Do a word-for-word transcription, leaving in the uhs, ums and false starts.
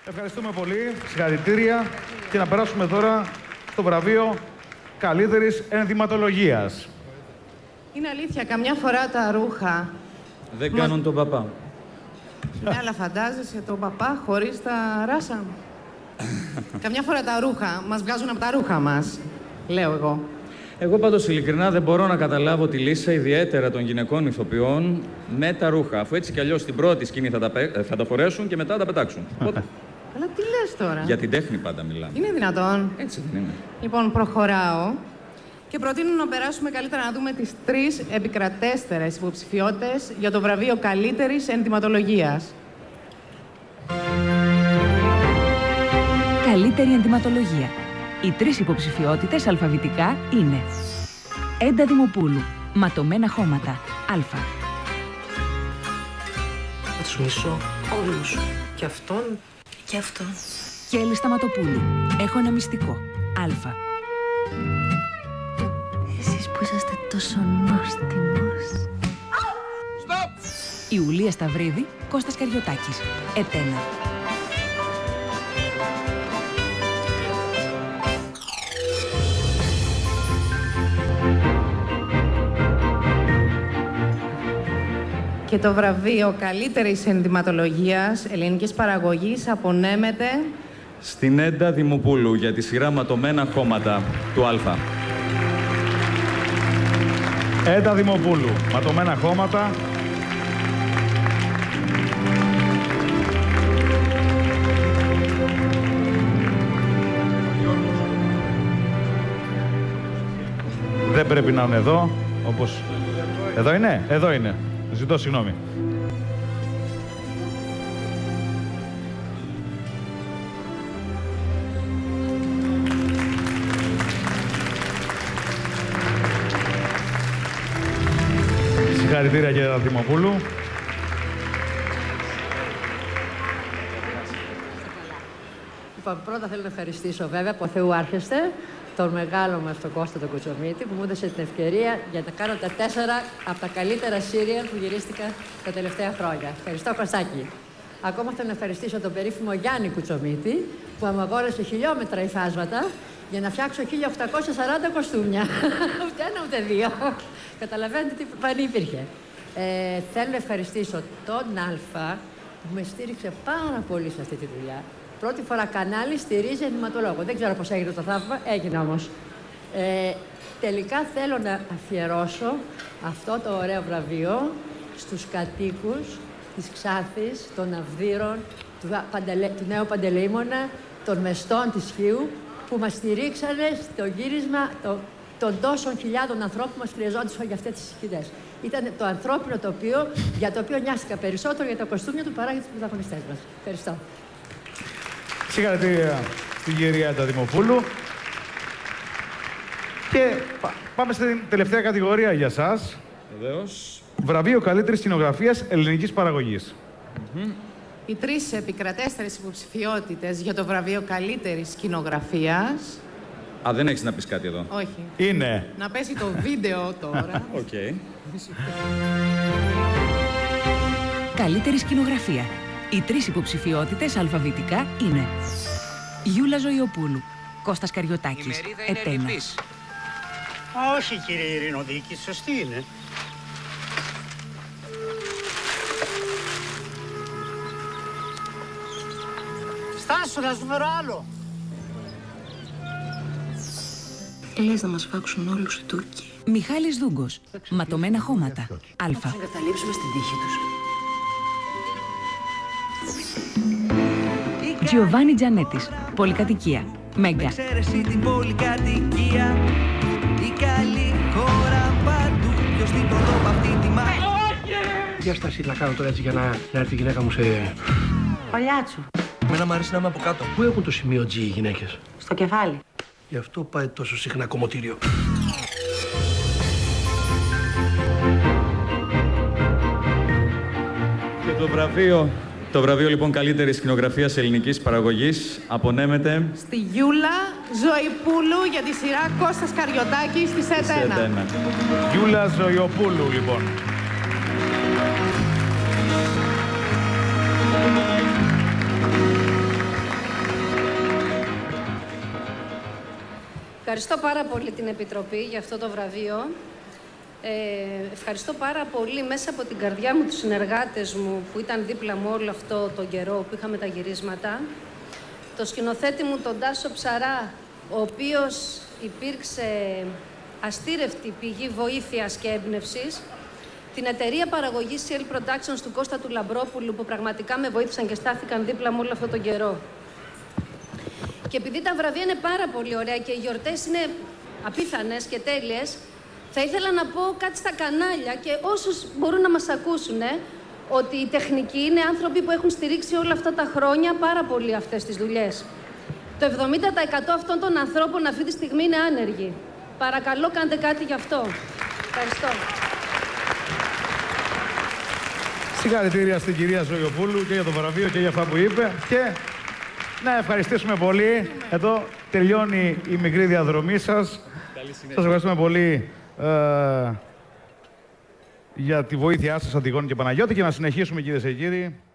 Ευχαριστούμε πολύ. Συγχαρητήρια. Και να περάσουμε τώρα στο βραβείο καλύτερης ενδυματολογίας. Είναι αλήθεια, καμιά φορά τα ρούχα... Δεν κάνουν Μας... τον παπά. Ναι, αλλά φαντάζεσαι τον παπά χωρίς τα ράσα. Καμιά φορά τα ρούχα μας βγάζουν από τα ρούχα μας, λέω εγώ. Εγώ πάντως ειλικρινά δεν μπορώ να καταλάβω τη λύση ιδιαίτερα των γυναικών ηθοποιών με τα ρούχα. Αφού έτσι κι αλλιώς στην πρώτη σκηνή θα τα, θα τα φορέσουν και μετά θα τα πετάξουν. Οπότε... Αλλά τι λες τώρα. Για την τέχνη πάντα μιλάμε. Είναι δυνατόν. Έτσι δεν είναι. Λοιπόν, προχωράω και προτείνω να περάσουμε καλύτερα να δούμε τις τρεις επικρατέστερες υποψηφιότητες για το βραβείο καλύτερης ενδυματολογίας. Καλύτερη ενδυματολογία. Οι τρεις υποψηφιότητες αλφαβητικά είναι Έντα Δημοπούλου, ματωμένα χώματα, Α. Θα τους μισώ όλους. Και αυτόν και αυτόν. Κέλλη Σταματοπούλου, έχω ένα μυστικό, Α. Εσείς που είσαστε τόσο νόστιμος. Stop! Ιουλία Σταυρίδη, Κώστας Καριωτάκης, Ετένα. Και το βραβείο καλύτερης ενδυματολογίας ελληνικής παραγωγής απονέμεται... Στην Έντα Δημοπούλου για τη σειρά ματωμένα χώματα του Α. Έντα Δημοπούλου, ματωμένα χώματα. Δεν πρέπει να είναι εδώ, όπως... Εδώ είναι, εδώ είναι. Ζητώ συγγνώμη. Συγχαρητήρια κύριε Δημοπούλου. Λοιπόν, πρώτα θέλω να ευχαριστήσω βέβαια από Θεού άρχεστε τον μεγάλο μας τον Κώστα τον Κουτσομίτη που μου έδωσε την ευκαιρία για να κάνω τα τέσσερα από τα καλύτερα σύριαλ που γυρίστηκα τα τελευταία χρόνια. Ευχαριστώ Κωστάκη. Ακόμα θέλω να ευχαριστήσω τον περίφημο Γιάννη Κουτσομίτη που μου αγόρασε χιλιόμετρα υφάσματα για να φτιάξω χίλια οκτακόσια σαράντα κοστούμια. Ούτε ένα ούτε δύο. Καταλαβαίνετε τι πανή υπήρχε. Ε, θέλω να ευχαριστήσω τον Α που με στήριξε πάρα πολύ σε αυτή τη δουλειά. Πρώτη φορά κανάλι στηρίζει ενδυματολόγο. Δεν ξέρω πώς έγινε το θαύμα, έγινε όμως. Ε, τελικά θέλω να αφιερώσω αυτό το ωραίο βραβείο στους κατοίκους της Ξάθης, των Αυδείρων, του, Παντελε... του Νέου Παντελεήμονα, των Μεστών της Χίου, που μας στηρίξανε στο γύρισμα το... των τόσων χιλιάδων ανθρώπων που μας χρειαζόντουσαν για αυτές τις σκηνές. Ήταν το ανθρώπινο τοπίο για το οποίο νοιάστηκα περισσότερο για τα κοστούμια του παρά για τους πρωταγωνιστές μας. Ευχαριστώ. Συγχαρητήρια στην κυρία Έντα Δημοπούλου. Και πάμε στην τελευταία κατηγορία για σας. Βεβαίως. Βραβείο καλύτερης σκηνογραφίας ελληνικής παραγωγής. Mm-hmm. Οι τρεις επικρατέστερες υποψηφιότητες για το βραβείο καλύτερης σκηνογραφίας. Α, δεν έχεις να πεις κάτι εδώ. Όχι. Είναι. Να πέσει το βίντεο τώρα. Οκ. Okay. Καλύτερη σκηνογραφία. Οι τρεις υποψηφιότητες αλφαβητικά είναι Γιούλα Ζωηοπούλου, Κώστας Καριωτάκης, Ετένα. Όχι κύριε Ειρηνοδίκη, σωστή είναι. Στάσου να σου φέρω άλλο. Λες να μας φάξουν όλους οι Τούρκοι. Μιχάλης Δούγκος, ματωμένα χώματα, Α. Θα τους εγκαταλείψουμε στην τύχη τους. Τζιοβάνι Τζανέτης, πολυκατοικία, Μέγκα. Εξαίρεση την πολυκατοικία, η καλή χώρα παντού. Ποιος την προδόπα αυτή τη μάχη. Για στάση να κάνω τώρα έτσι για να, να έρθει η γυναίκα μου σε... Παλιάτσου. Εμένα μου αρέσει να είμαι από κάτω. Πού έχουν το σημείο G οι γυναίκες? Στο κεφάλι. Γι' αυτό πάει τόσο συχνά κομμωτήριο. Και το βραβείο, το βραβείο λοιπόν καλύτερης σκηνογραφίας ελληνικής παραγωγής απονέμεται στη Γιούλα Ζωηπούλου για τη σειρά Κώστας Καριωτάκης της Ετένα. Γιούλα Ζωηοπούλου λοιπόν. Ευχαριστώ πάρα πολύ την Επιτροπή για αυτό το βραβείο. Ε, ευχαριστώ πάρα πολύ μέσα από την καρδιά μου τους συνεργάτες μου που ήταν δίπλα μου όλο αυτό τον καιρό που είχαμε τα γυρίσματα. Το σκηνοθέτη μου, τον Τάσο Ψαρά, ο οποίος υπήρξε αστήρευτη πηγή βοήθειας και έμπνευσης. Την εταιρεία παραγωγής σι ελ Productions του Κώστα του Λαμπρόπουλου που πραγματικά με βοήθησαν και στάθηκαν δίπλα μου όλο αυτόν τον καιρό. Και επειδή τα βραβεία είναι πάρα πολύ ωραία και οι γιορτές είναι απίθανες και τέλειες, θα ήθελα να πω κάτι στα κανάλια και όσους μπορούν να μας ακούσουν, ε, ότι οι τεχνικοί είναι άνθρωποι που έχουν στηρίξει όλα αυτά τα χρόνια πάρα πολύ αυτές τις δουλειές. Το εβδομήντα τοις εκατό αυτών των ανθρώπων αυτή τη στιγμή είναι άνεργοι. Παρακαλώ, κάντε κάτι γι' αυτό. Ευχαριστώ. Συγχαρητήρια στην κυρία Ζωγιοπούλου και για το βραβείο και για αυτά που είπε. Και να ευχαριστήσουμε πολύ. Εδώ τελειώνει η μικρή διαδρομή σας. Σας ευχαριστούμε πολύ ε, για τη βοήθειά σας, Αντιγόνη και Παναγιώτη. Και να συνεχίσουμε, κυρίες και κύριοι.